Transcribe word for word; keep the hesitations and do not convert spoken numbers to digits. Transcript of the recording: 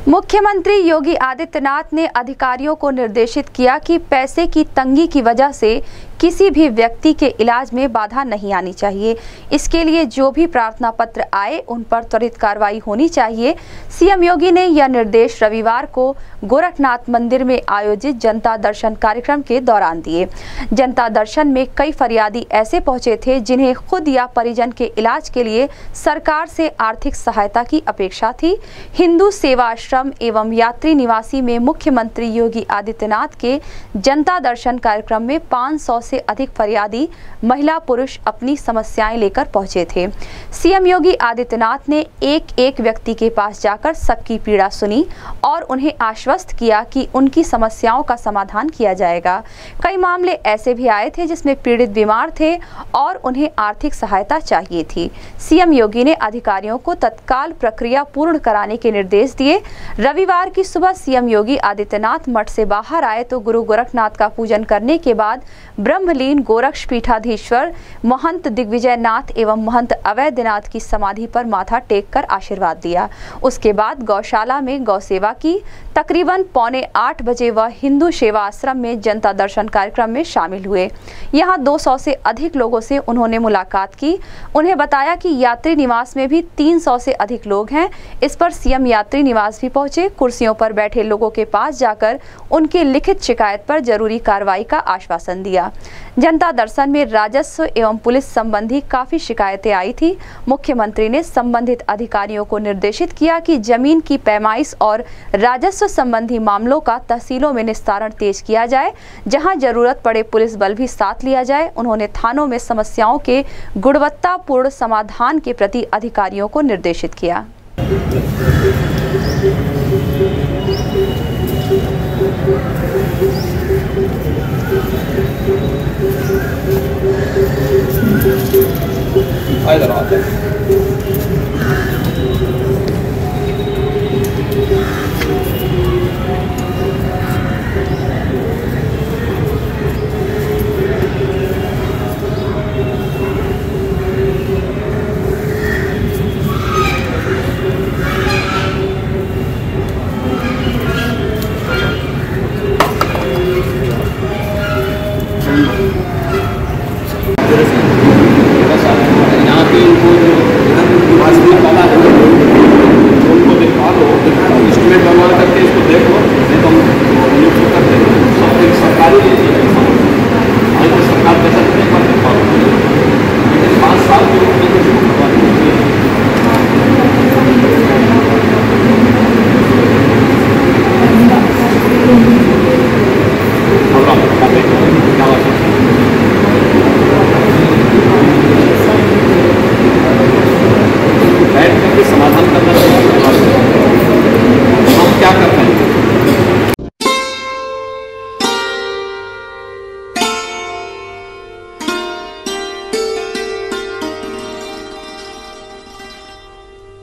मुख्यमंत्री योगी आदित्यनाथ ने अधिकारियों को निर्देशित किया कि पैसे की तंगी की वजह से किसी भी व्यक्ति के इलाज में बाधा नहीं आनी चाहिए। इसके लिए जो भी प्रार्थना पत्र आए उन पर त्वरित कार्रवाई होनी चाहिए। सीएम योगी ने यह निर्देश रविवार को गोरखनाथ मंदिर में आयोजित जनता दर्शन कार्यक्रम के दौरान दिए। जनता दर्शन में कई फरियादी ऐसे पहुंचे थे जिन्हें खुद या परिजन के इलाज के लिए सरकार से आर्थिक सहायता की अपेक्षा थी। हिंदू सेवा आश्रम एवं यात्री निवासी में मुख्यमंत्री योगी आदित्यनाथ के जनता दर्शन कार्यक्रम में पाँच सौ से अधिक फरियादी महिला पुरुष अपनी समस्याएं लेकर पहुंचे थे। सीएम योगी आदित्यनाथ ने एक एक व्यक्ति के पास जाकर सबकी पीड़ा सुनी और उन्हें आश्वस्त किया कि उनकी समस्याओं का समाधान किया जाएगा। कई मामले ऐसे भी आए थे जिसमें पीड़ित बीमार थे और उन्हें आर्थिक सहायता चाहिए थी। सीएम योगी ने अधिकारियों को तत्काल प्रक्रिया पूर्ण कराने के निर्देश दिए। रविवार की सुबह सीएम योगी आदित्यनाथ मठ से बाहर आए तो गुरु गोरखनाथ का पूजन करने के बाद ब्रह्मलीन गोरक्ष पीठाधीश्वर महंत दिग्विजय नाथ एवं महंत अवैधनाथ की समाधि पर माथा टेक कर आशीर्वाद दिया। उसके बाद गौशाला में गौ सेवा की। तकरीबन पौने आठ बजे वह हिंदू सेवा आश्रम में जनता दर्शन कार्यक्रम में शामिल हुए। यहाँ दो सौ से अधिक लोगों से उन्होंने मुलाकात की। उन्हें बताया कि यात्री निवास में भी तीन सौ से अधिक लोग हैं। इस पर सीएम यात्री निवास भी पहुंचे। कुर्सियों पर बैठे लोगों के पास जाकर उनकी लिखित शिकायत पर जरूरी कार्रवाई का आश्वासन दिया। जनता दर्शन में राजस्व एवं पुलिस संबंधी काफी शिकायतें आई थी। मुख्यमंत्री ने संबंधित अधिकारियों को निर्देशित किया कि जमीन की पैमाइश और राजस्व संबंधी मामलों का तहसीलों में निस्तारण तेज किया जाए। जहां जरूरत पड़े पुलिस बल भी साथ लिया जाए। उन्होंने थानों में समस्याओं के गुणवत्तापूर्ण समाधान के प्रति अधिकारियों को निर्देशित किया। यहाँ पे उनको जो वाला है उनको दिखा दो, इंस्ट्रूमेंट बनवा करके इसको देखो, नहीं तो हम लोग तो करते हैं सब एक सरकारी आज तो सरकार पैसा देने पर दिखा दो, लेकिन पाँच साल के उम्र में शुरू करवानी समाधान करना चाहिए। हम क्या करते हैं